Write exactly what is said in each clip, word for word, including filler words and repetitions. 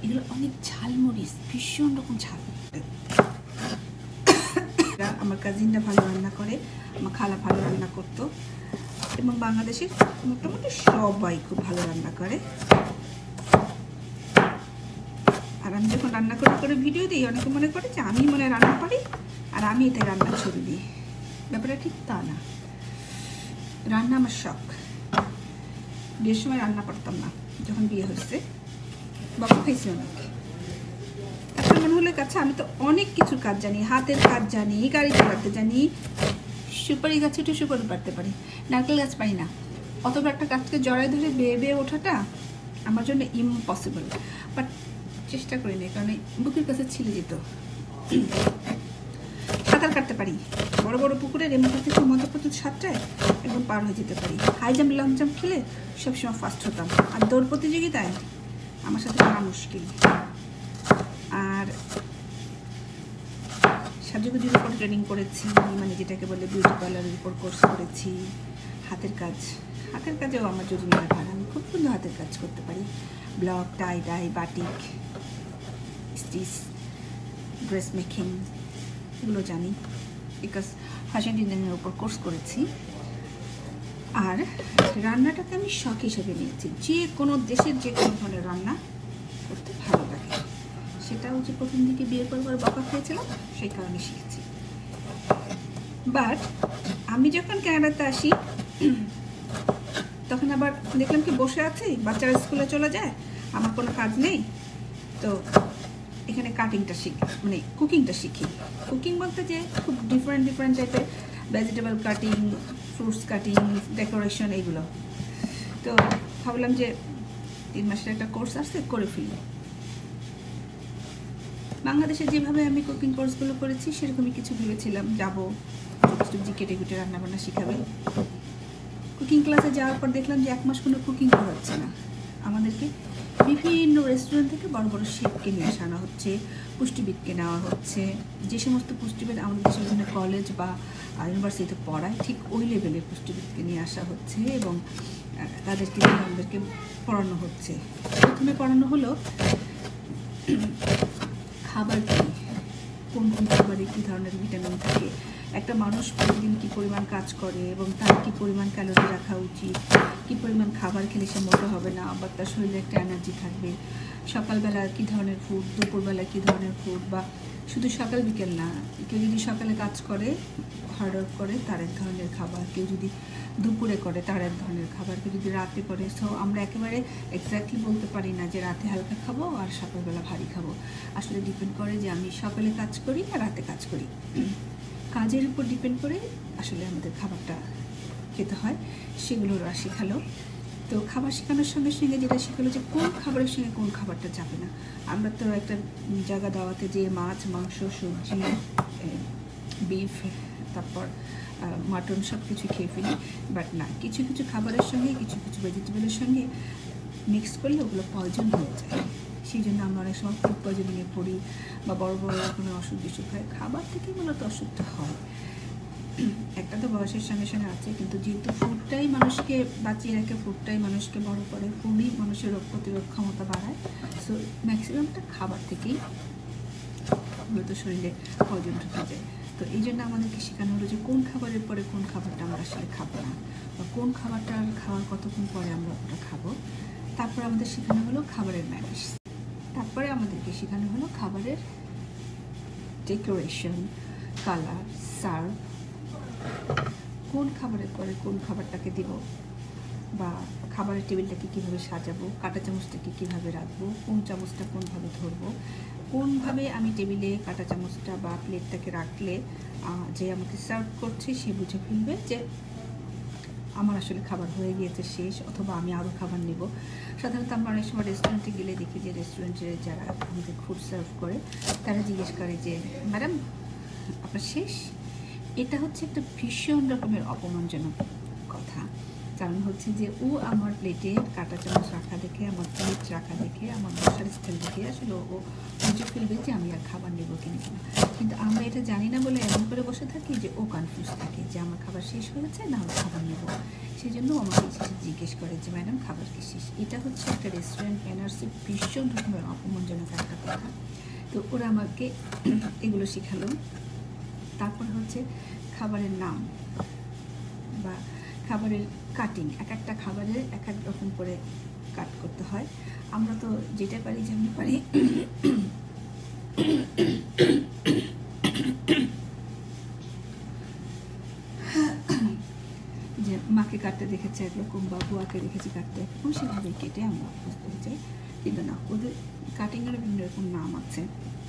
এগুলো অনেক ঝালমরিচ, ভীষণ রকম ঝাল। আমার কাজিনরা ভালো রান্না করে, আমার খালা ভালো রান্না করতো, এবং বাংলাদেশের মোটামুটি সবাই খুব ভালো রান্না করে। আর আমি যখন রান্না করে করে ভিডিও দিই, অনেকে মনে করে যে আমি মনে রান্না পারি আর আমি এতে রান্না ছবি দিই। ব্যাপারটা ঠিক তা না। রান্না আমার শখ। বিয়ের সময় রান্না পারতাম না, যখন বিয়ে হয়েছে বাবা খাইছি অনেক। এখন মনে হলে কাছে আমি তো অনেক কিছু কাজ জানি, হাতের কাজ জানি, গাড়ি চালাতে জানি, সুপারি গাছে উঠে সুপারি পারতে পারি, নারকেল গাছ পারি না। অত বড় একটা গাছকে জড়ায় ধরে বেয়ে বেয়ে ওঠাটা আমার জন্য ইম্পসিবল, বাট চেষ্টা করি না, কারণ বুকের কাছে ছিলে যেত। সাঁতার কাটতে পারি, বড় বড় পুকুরের এমনি থেকে মধ্যপ্রদেশ সাতটায় একদম পার হয়ে যেতে পারি। হাই জাম্প লং জাম্প খেলে সবসময় ফার্স্ট হতাম, আর দৌড় প্রতিযোগিতায় আমার সাথে করা মুশকিল। আর সাজুগুজির উপর ট্রেনিং করেছি, মানে যেটাকে বলে বিউটি পার্লারের উপর কোর্স করেছি। হাতের কাজ, হাতের কাজেও আমার যদি মেলা ভালো, আমি খুব সুন্দর হাতের কাজ করতে পারি। Block, tie dye, batik, stitch, dress making এগুলো জানি, বিকজ ফ্যাশন ডিজাইনের উপর কোর্স করেছি। আর রান্নাটাকে আমি শখ হিসেবে নিয়েছি, যে কোনো দেশের যে কোনো ধরনের রান্না করতে ভালো লাগে। সেটাও যে প্রথম দিকে বিয়ের পর পর বকা খেয়েছিলাম, সেই কারণে শিখেছি। বাট আমি যখন কানাডাতে আসি, তখন আবার দেখলাম কি বসে আছি, বাচ্চারা স্কুলে চলে যায়, আমার কোনো কাজ নেই, তো এখানে কাটিংটা শিখি, মানে কুকিংটা শিখি। কুকিং বলতে যে খুব ডিফারেন্ট ডিফারেন্ট টাইপের vegetable cutting, fruits cutting, decoration, এইগুলো। তো ভাবলাম যে তিন মাসের একটা কোর্স আসছে, করে ফেলি। বাংলাদেশে যেভাবে আমি কুকিং কোর্সগুলো করেছি সেরকমই কিছু ভেবেছিলাম, যাবো সবজি কেটে কুটে রান্নাবান্না শিখাবে। কুকিং ক্লাসে যাওয়ার পর দেখলাম যে এক মাস কোনো কুকিং করাচ্ছে না, আমাদেরকে বিভিন্ন রেস্টুরেন্ট থেকে বড় বড় শেফকে নিয়ে আসানো হচ্ছে, পুষ্টিবিদকে নেওয়া হচ্ছে। যে সমস্ত পুষ্টিবিদ আমাদের দেশের বিভিন্ন কলেজ বা ইউনিভার্সিটিতে পড়ায়, ঠিক ওই লেভেলের পুষ্টিবিদকে নিয়ে আসা হচ্ছে এবং তাদেরকে নিয়ে আমাদেরকে পড়ানো হচ্ছে। প্রথমে পড়ানো হলো খাবার কী, কোন কোন খাবারে কী ধরনের ভিটামিন থাকে, একটা মানুষ প্রতিদিন কী পরিমাণ কাজ করে এবং তার কী পরিমাণ ক্যালোরি রাখা উচিত, কী পরিমাণ খাবার খেলে সে মোটা হবে না বা তার শরীরে একটা এনার্জি থাকবে, সকালবেলা কী ধরনের ফুড, দুপুরবেলা কী ধরনের ফুড, বা শুধু সকাল বিকেল না, কেউ যদি সকালে কাজ করে হার্ডওয়ার্ক করে তার এক ধরনের খাবার, কেউ যদি দুপুরে করে তার এক ধরনের খাবার, কেউ যদি রাতে করে। সো আমরা একেবারে এক্স্যাক্টলি বলতে পারি না যে রাতে হালকা খাবো আর সকালবেলা ভারী খাবো। আসলে ডিপেন্ড করে যে আমি সকালে কাজ করি আর রাতে কাজ করি, কাজের উপর ডিপেন্ড করে আসলে আমাদের খাবারটা খেতে হয়। সেগুলো ওরা শেখালো। তো খাবার শেখানোর সঙ্গে সঙ্গে যেটা শেখালো যে কোন খাবারের সঙ্গে কোন খাবারটা যাবে না। আমরা তো একটা জায়গা দাওয়াতে যে মাছ, মাংস, সবজি, বিফ, তারপর মাটন সব কিছু খেয়ে ফেলি, বাট না, কিছু কিছু খাবারের সঙ্গে কিছু কিছু ভেজিটেবলের সঙ্গে মিক্স করলে ওগুলো পয়জন হয়ে যায়। সেই জন্য আমরা অনেক সময় ফুড পয়জনিংয়ে পড়ি বা বড় বড় রকমের অসুখ বিসুখ হয়, খাবার থেকেই মূলত অসুখটা হয়। একটা তো বয়সের সঙ্গে সঙ্গে আছে, কিন্তু যেহেতু ফুডটাই মানুষকে বাঁচিয়ে রাখে, ফুডটাই মানুষকে বড় করে, ফুডই মানুষের রোগ প্রতিরোধ ক্ষমতা বাড়ায়। সো ম্যাক্সিমামটা খাবার থেকেই মূলত শরীরে পয়জন ঢুকে যায়। তো এই জন্য আমাদেরকে শেখানো হলো যে কোন খাবারের পরে কোন খাবারটা আমরা আসলে খাবো না, বা কোন খাবারটা খাওয়ার কতক্ষণ পরে আমরা ওটা খাবো। তারপর আমাদের শেখানো হলো খাবারের ম্যানেজ। তারপরে আমাদেরকে শেখানো হলো খাবারের ডেকোরেশন, কালার, সার্ভ, কোন খাবারের পরে কোন খাবারটাকে দেব, বা খাবারের টেবিলটাকে কীভাবে সাজাবো, কাঁটা চামচটাকে কীভাবে রাখবো, কোন চামচটা কোনভাবে ধরবো, কোনভাবে আমি টেবিলে কাঁটা চামচটা বা প্লেটটাকে রাখলে যে আমাকে সার্ভ করছে সে বুঝে ফেলবে যে আমার আসলে খাবার হয়ে গিয়েছে শেষ, অথবা আমি আরও খাবার নেব। সাধারণত আমরা অনেক সময় রেস্টুরেন্টে গেলে দেখি যে রেস্টুরেন্টে যারা আমাদের ফুড সার্ভ করে তারা জিজ্ঞেস করে যে ম্যাডাম আপনার শেষ। এটা হচ্ছে একটা ভীষণ রকমের অপমানজনক কথা। কারণ হচ্ছে যে ও আমার প্লেটে কাঁটা চামচ রাখা দেখে, আমার প্লেট রাখা দেখে, আমার বসার স্টাইল দেখে আসলে ও বুঝে ফেলবে যে আমি আর খাবার নেবো কিনা কিনা। কিন্তু আমরা এটা জানি না বলে এমন করে বসে থাকি যে ও কনফিউজ থাকে যে আমার খাবার শেষ হয়েছে না আমি খাবার নেবো। সেই জন্য আমাকে এসে জিজ্ঞেস করে যে ম্যাডাম খাবার কি শেষ। এটা হচ্ছে একটা রেস্টুরেন্ট ম্যানার্সের ভীষণ রকমের অপমানজনক একটা কথা। তো ওরা আমাকে এগুলো শেখালো। তারপর হচ্ছে খাবারের নাম বা খাবারের কাটিং, এক একটা খাবারের এক এক রকম করে কাট করতে হয়। আমরা তো যেটা পারি যেমনি পারি যে মাকে কাটতে দেখেছি একরকম বা বুয়াকে দেখেছি কাটতে একরকম, সেভাবে কেটে আমরা অভ্যস্ত হয়ে যাই। কিন্তু না, ওদের কাটিংয়ের বিভিন্ন রকম নাম আছে।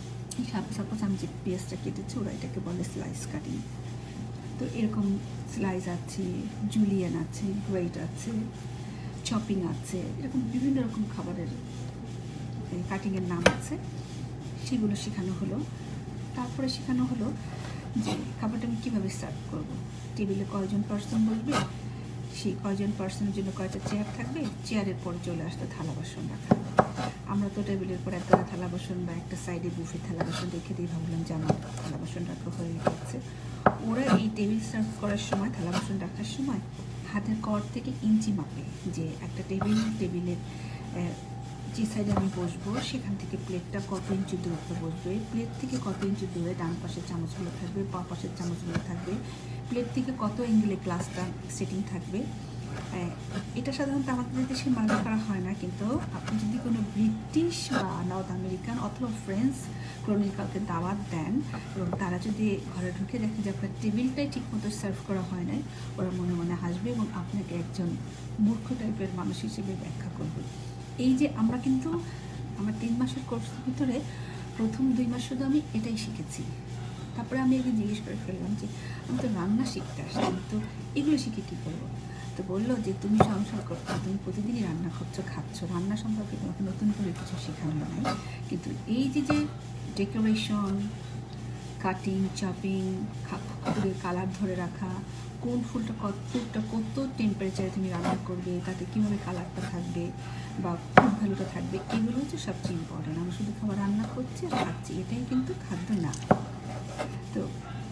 সাপোজ আমি যে পেঁয়াজটা কেটেছি ওরা এটাকে বলে স্লাইস কাটিং। তো এরকম স্লাইস আছে, জুলিয়ান আছে, গ্রেট আছে, চপিং আছে, এরকম বিভিন্ন রকম খাবারের কাটিংয়ের নাম আছে, সেগুলো শেখানো হলো। তারপরে শেখানো হলো যে খাবারটা আমি কীভাবে সার্ভ করবো, টেবিলে কয়জন পার্সন বসবে, সেই কয়জন পার্সনের জন্য কয়টা চেয়ার থাকবে, চেয়ারের পরে চলে আসতে থালা বাসন রাখা। আমরা তো টেবিলের পর একটা থালা বাসন বা একটা সাইডে বুফে থালা বাসন রেখে দিয়ে ভাবলাম যে আমার থালা বাসন রাখা হয়ে গেছে। ওরা এই টেবিল সার্ভ করার সময়, থালা বাসন রাখার সময় হাতের কর থেকে ইঞ্চি মাপে যে একটা টেবিল টেবিলের যে সাইডে আমি বসবো সেখান থেকে প্লেটটা কত ইঞ্চি দূরত্ব বসবে, প্লেট থেকে কত ইঞ্চি দূরে ডান পাশের চামচগুলো থাকবে, বা পাশের চামচগুলো থাকবে, প্লেট থেকে কত অ্যাঙ্গেলে গ্লাসটা সেটিং থাকবে। এটা সাধারণত আমাদের দেশে মানা করা হয় না, কিন্তু আপনি যদি কোনো ব্রিটিশ বা নর্থ আমেরিকান অথবা ফ্রেঞ্চ ক্রনিকালকে দাওয়াত দেন এবং তারা যদি ঘরে ঢুকে দেখে যে আপনার টেবিলটাই ঠিকমতো সার্ভ করা হয় নাই, ওরা মনে মনে হাসবে এবং আপনাকে একজন মূর্খ টাইপের মানুষ হিসেবে ব্যাখ্যা করবে। এই যে আমরা কিন্তু আমার তিন মাসের কোর্সের ভিতরে প্রথম দুই মাস শুধু আমি এটাই শিখেছি। তারপরে আমি একে জিজ্ঞেস করে ফেললাম যে আমি তো রান্না শিখতে আসছি, তো এগুলো শিখে কী করবো। তো বললো যে তুমি সংসার করছো, তুমি প্রতিদিনই রান্না করছো, খাচ্ছ, রান্না সম্পর্কে তোমাকে নতুন করে কিছু শেখানো নাই, কিন্তু এই যে যে ডেকোরেশন, কাটিং, চপিং, ফুলের কালার ধরে রাখা, কোন ফুলটা কত ফুলটা কত টেম্পারেচারে তুমি রান্না করবে, তাতে কীভাবে কালারটা থাকবে বা খুব ভালোটা থাকবে, এগুলো হচ্ছে সবচেয়ে ইম্পর্টেন্ট। আমি শুধু খাবার রান্না করছি আর খাচ্ছি, এটাই কিন্তু খাদ্য না। তো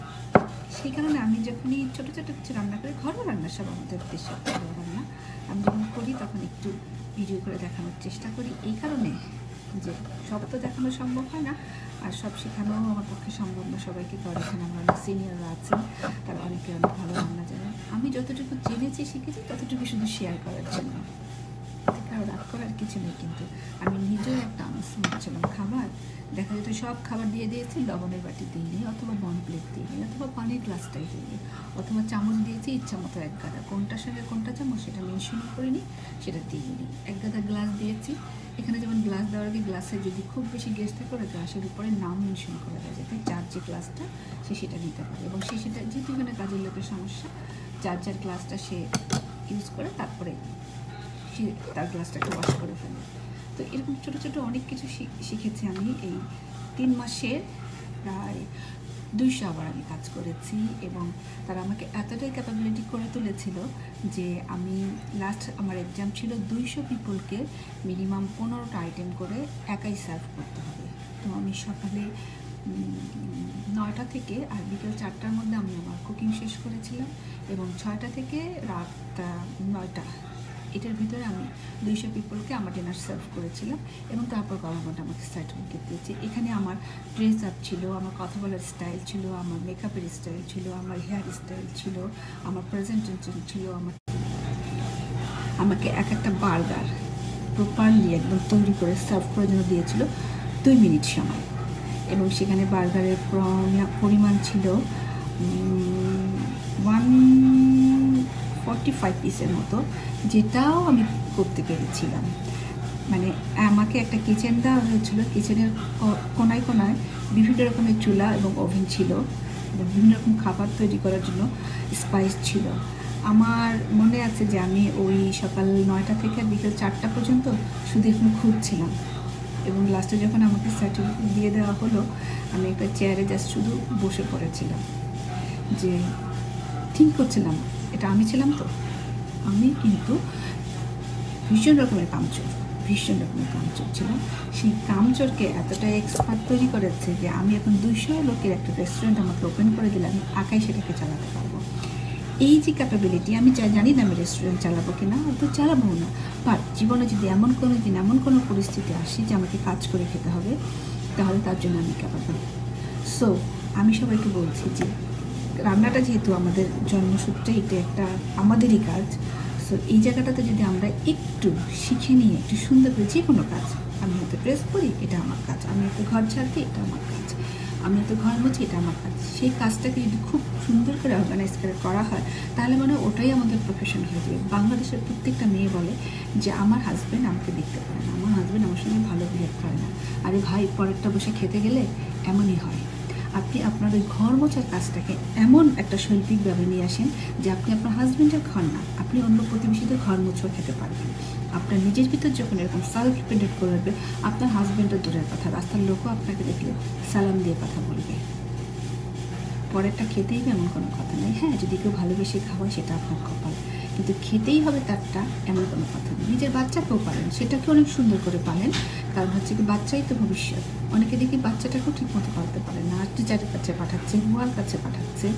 সেই কারণে আমি যখনই ছোটো ছোটো কিছু রান্না করি, ঘরোয়া রান্না সব আমাদের দেশে ঘরোয়া রান্না আমি যখন করি তখন একটু ভিডিও করে দেখানোর চেষ্টা করি, এই কারণে যে সব তো দেখানো সম্ভব হয় না আর সব শেখানো আমার পক্ষে সম্ভব না সবাইকে। তো এখানে আমার অনেক সিনিয়ররা আছেন, তারা অনেকে অনেক ভালো রান্না জানেন। আমি যতটুকু জেনেছি শিখেছি ততটুকু শুধু শেয়ার করার জন্য, কারো রাগ করার কিছু নেই। কিন্তু আমি নিজেও একটা আনন্দ ছিলাম, খাবার দেখা যেত সব খাবার দিয়ে দিয়েছি, লবণের বাটি দিইনি, অথবা বন প্লেট দিইনি, অথবা পানির গ্লাসটাই দিইনি, অথবা চামচ দিয়েছি ইচ্ছা মতো এক গাদা, কোনটার সঙ্গে কোনটা চামচ সেটা মেনশন করিনি, সেটা দিইনি। এক গাদা গ্লাস দিয়েছি, এখানে যেমন গ্লাস দেওয়ার আগে গ্লাসে যদি খুব বেশি গেস্ট থাকে ওরা গ্লাসের উপরে নাম মেনশন করা যায়, যাতে যার যে গ্লাসটা সে সেটা নিতে পারে, এবং সে সেটা যেহেতু এখানে কাজের লোকের সমস্যা, যার যার গ্লাসটা সে ইউজ করে তারপরে সে তার গ্লাসটাকে ওয়াশ করে ফেলে। তো এরকম ছোটো ছোটো অনেক কিছু শিখেছি আমি এই তিন মাসের, প্রায় দুইশো আবার আমি কাজ করেছি, এবং তারা আমাকে এতটাই ক্যাপাবিলিটি করে তুলেছিল যে আমি লাস্ট আমার এক্সাম ছিল দুইশো পিপলকে মিনিমাম পনেরোটা আইটেম করে একাই সার্ভ করতে হবে। তো আমি সকালে নয়টা থেকে আর বিকেল চারটার মধ্যে আমি আমার কুকিং শেষ করেছিলাম, এবং ছয়টা থেকে রাত নয়টা এটার ভিতরে আমি দুইশো পিপলকে আমার ডিনার সার্ভ করেছিলাম, এবং তারপর গভর্নমেন্ট আমাকে সার্টিফিকেট দিয়েছে। এখানে আমার ড্রেস আপ ছিল, আমার কথা বলার স্টাইল ছিল, আমার মেকআপের স্টাইল ছিল, আমার হেয়ার স্টাইল ছিল, আমার প্রেজেন্টেশন ছিল, আমার আমাকে এক একটা বার্গার প্রপারলি একদম তৈরি করে সার্ভ করার জন্য দিয়েছিল দুই মিনিট সময়, এবং সেখানে বার্গারের পরিমাণ ছিল ওয়ান ফর্টি ফাইভ পিসের মতো, যেটাও আমি করতে পেরেছিলাম। মানে আমাকে একটা কিচেন দেওয়া হয়েছিল, কিচেনের কোনায় কোনায় বিভিন্ন রকমের চুলা এবং ওভেন ছিল, এবং বিভিন্ন রকম খাবার তৈরি করার জন্য স্পাইস ছিল। আমার মনে আছে যে আমি ওই সকাল নয়টা থেকে বিকেল চারটা পর্যন্ত শুধু এখন খুঁজছিলাম, এবং লাস্টে যখন আমাকে সার্টিফিকেট দিয়ে দেওয়া হলো আমি একটা চেয়ারে জাস্ট শুধু বসে পড়েছিলাম, যে থিঙ্ক করছিলাম এটা আমি ছিলাম তো, আমি কিন্তু ভীষণ রকমের কামচোর, ভীষণ রকমের কামচোর ছিলাম। সেই কামচোরকে এতটা এক্সপার্ট তৈরি করেছে যে আমি এখন দুইশো লোকের একটা রেস্টুরেন্ট আমাকে ওপেন করে দিলে আমি একাই সেটাকে চালাতে পারবো। এই যে ক্যাপাবিলিটি, আমি চাই জানি না আমি রেস্টুরেন্ট চালাবো কি না, হয়তো চালাবো না, বাট জীবনে যদি এমন কোনো দিন এমন কোনো পরিস্থিতি আসে যে আমাকে কাজ করে খেতে হবে, তাহলে তার জন্য আমি ক্যাপাবল। সো আমি সবাইকে বলছি যে রান্নাটা যেহেতু আমাদের জন্মসূত্রে এটা একটা আমাদেরই কাজ, সো এই জায়গাটাতে যদি আমরা একটু শিখে নিয়ে একটু সুন্দর করে যে কোনো কাজ, আমি হয়তো ড্রেস পরি এটা আমার কাজ, আমি হয়তো ঘর ঝাড়তে এটা আমার কাজ, আমি হয়তো ঘর মুছি এটা আমার কাজ, সেই কাজটাকে যদি খুব সুন্দর করে অর্গানাইজ করে করা হয় তাহলে মানে ওটাই আমাদের প্রফেশন হয়ে যাবে। বাংলাদেশের প্রত্যেকটা মেয়ে বলে যে আমার হাজব্যান্ড আমাকে দেখতে পারে না, আমার হাজব্যান্ড আমার সঙ্গে ভালো বিহেভ করে না। আরে ভাই, পরেরটা বসে খেতে গেলে এমনই হয়। আপনি আপনার ওই ঘর মোছার কাজটাকে এমন একটা শৈল্পিকভাবে নিয়ে আসেন যে আপনি আপনার হাজব্যান্ডের ঘর না, আপনি অন্য প্রতিবেশীদের ঘর মুছেও খেতে পারবেন। আপনার নিজের ভিতর যখন এরকম সেলফ ডিপেন্ডেন্ট করবে, আপনার হাজব্যান্ডের দূরের কথা, রাস্তার লোকও আপনাকে দেখলে সালাম দিয়ে কথা বলবে। পরেরটা খেতেই হবে এমন কোনো কথা নেই। হ্যাঁ, যদি কেউ ভালোবেসে খাওয়ায় সেটা আপনার কপাল, কিন্তু খেতেই হবে তারটা এমন কোনো কথা নেই। নিজের বাচ্চাকেও পালেন, সেটাকে অনেক সুন্দর করে পালেন, কারণ হচ্ছে কি বাচ্চাই তো ভবিষ্যৎ। অনেকে দেখি বাচ্চাটাকেও ঠিক মতো পালতে পারে না, আর টিচারের কাছে পাঠাচ্ছে, বুয়ার কাছে পাঠাচ্ছে।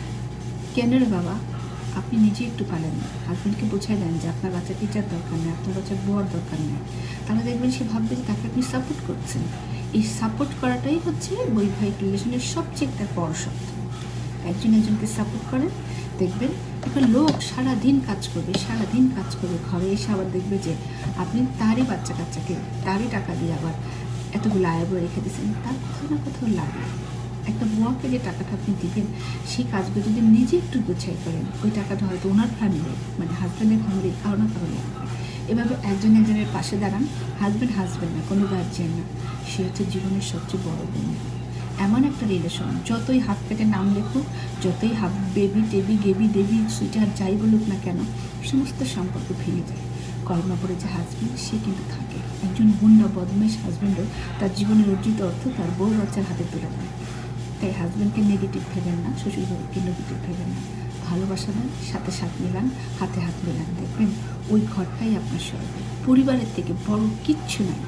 কেন রে বাবা, আপনি নিজে একটু পালেন না, হাজব্যান্ডকে বোঝাই দেন যে আপনার বাচ্চা টিচার দরকার নেই, আপনার বাচ্চার বুয়ার দরকার নেই, তাহলে দেখবেন সে ভাববে যে তাকে আপনি সাপোর্ট করছেন। এই সাপোর্ট করাটাই হচ্ছে বৈবাহিক রিলেশনের সবচেয়ে একটা বড় শব্দ। একজন একজনকে সাপোর্ট করেন, দেখবেন একটা লোক সারাদিন কাজ করবে, সারাদিন কাজ করবে, ঘরে এসে আবার দেখবে যে আপনি তারই বাচ্চা কাচ্চাকে তারই টাকা দিয়ে আবার এতগুলো আয়ব রেখে দিয়েছেন, তার কোথাও না কোথাও লাগে। একটা বুয়াকে যে টাকাটা আপনি দিবেন, সেই কাজগুলো যদি নিজে একটু গুছাই করেন, ওই টাকাটা হয়তো ওনার ফ্যামিলি মানে হাজব্যান্ডের ফ্যামিলির কারো না কারো লাগবে। এভাবে একজন একজনের পাশে দাঁড়ান। হাজব্যান্ড হাজব্যান্ড না, কোনো গার্জিয়ান না, সে হচ্ছে জীবনের সবচেয়ে বড় বন্ধু। এমন একটা রিলেশন, যতই হাত পেটে নাম লেখুক, যতই হাত বেবি টেবি গেবি দেবী সুইটার যাই বলুক না কেন, সমস্ত সম্পর্ক ভেঙে যায়। কল্পনা করে যে হাজব্যান্ড, সে কিন্তু থাকে। একজন গুন্ডা বদমাইশ হাজব্যান্ডও তার জীবনের অর্জিত অর্থ তার বউ বাচ্চার হাতে তুলে দেয়। তাই হাজব্যান্ডকে নেগেটিভ ভেবেন না, শ্বশুরবাড়িকে নেগেটিভ ভেবেন না, ভালোবাসা দেন, সাথে সাথ মিলান, হাতে হাত মিলান, দেখবেন ওই ঘরটাই আপনার স্বর্গ। পরিবারের থেকে বড় কিচ্ছু নাই।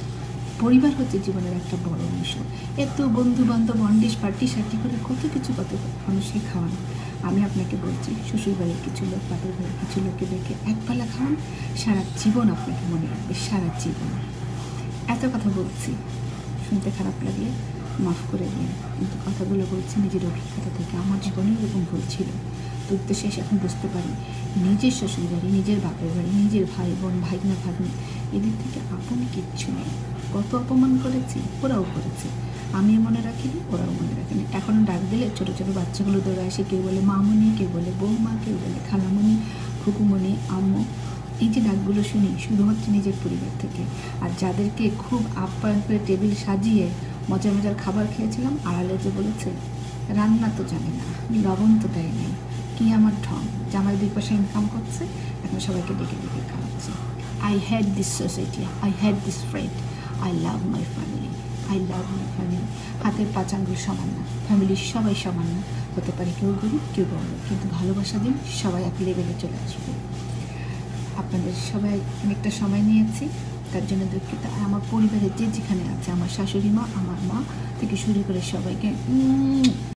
পরিবার হচ্ছে জীবনের একটা বড় অংশ। এত বন্ধু বান্ধব অন্ডিস পার্টি সার্টি করে কত কিছু কত মানুষকে খাওয়ান। আমি আপনাকে বলছি, শ্বশুরবাড়ির কিছু লোক, বাপের বাড়ির কিছু লোককে দেখে একবেলা খাওয়ান, সারা জীবন আপনাকে মনে রাখবে, সারা জীবন। এত কথা বলছি, শুনতে খারাপ লাগলে মাফ করে দিন, কিন্তু কথাগুলো বলছি নিজের অভিজ্ঞতা থেকে। আমার জীবনে এরকম ভুল ছিল, তো শেষ এখন বুঝতে পারি নিজের শ্বশুরবাড়ি, নিজের বাপের বাড়ি, নিজের ভাই বোন, ভাইনা ভাগ্নি, এদের থেকে আপন কিচ্ছু নেই। কত অপমান করেছি, ওরাও করেছে, আমিও মনে রাখিনি, ওরাও মনে রাখেনি। এখনও ডাক দিলে ছোটো ছোটো বাচ্চাগুলো দৌড়ে আসে, কেউ বলে মামনি, কেউ বলে বৌমা, কেউ বলে খালামণি, খুকুমণি, আম্মু। এই যে ডাকগুলো শুনি শুধুমাত্র নিজের পরিবার থেকে। আর যাদেরকে খুব আপ্যায়ন করে টেবিল সাজিয়ে মজার মজার খাবার খেয়েছিলাম, আড়ালে যে বলেছে রান্না তো জানে না, লবণ তো দেয় নেই, কি আমার ঢং, জামাই দুই পয়সা ইনকাম করছে, এখন সবাইকে ডেকে ডেকে খাওয়াচ্ছে। I had this society, I had this friend, I love my family, I love my family. হাতের পাঁচ আঙ্গুল সমান না, ফ্যামিলির সবাই সমান না, হতে পারে কেউ গরিব কেউ বড়, কিন্তু ভালোবাসা দিন, সবাই এক লেভেলে চলে আসবে। আপনাদের সবাই অনেকটা সময় নিয়েছি, তার জন্য দুঃখিত। আর আমার পরিবারের যে যেখানে আছে, আমার শাশুড়ি মা, আমার মা থেকে শুরু করে সবাইকে